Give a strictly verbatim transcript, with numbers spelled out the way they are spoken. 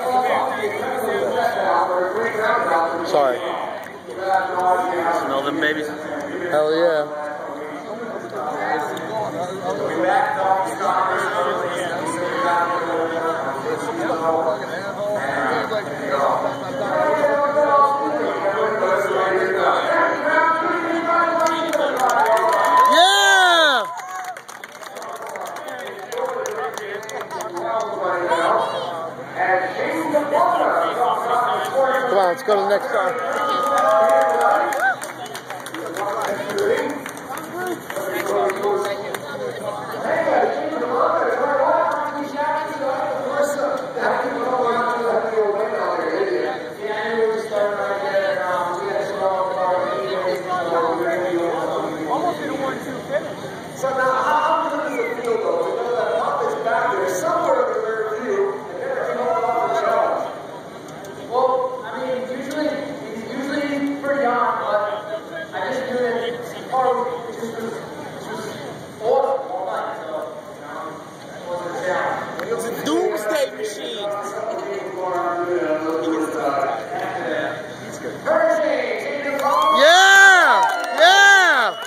Sorry. Smell them babies? Hell yeah. Come on, let's go to the next song. So now, how good is the field though? Because that pump is back there somewhere in the rear view, and they're going to come off the challenge. Well, I mean, usually, it's usually pretty on, but I just do it part just because it's just awesome all night, so, you know, it wasn't a challenge. It's a doomsday machine. Yeah! Yeah!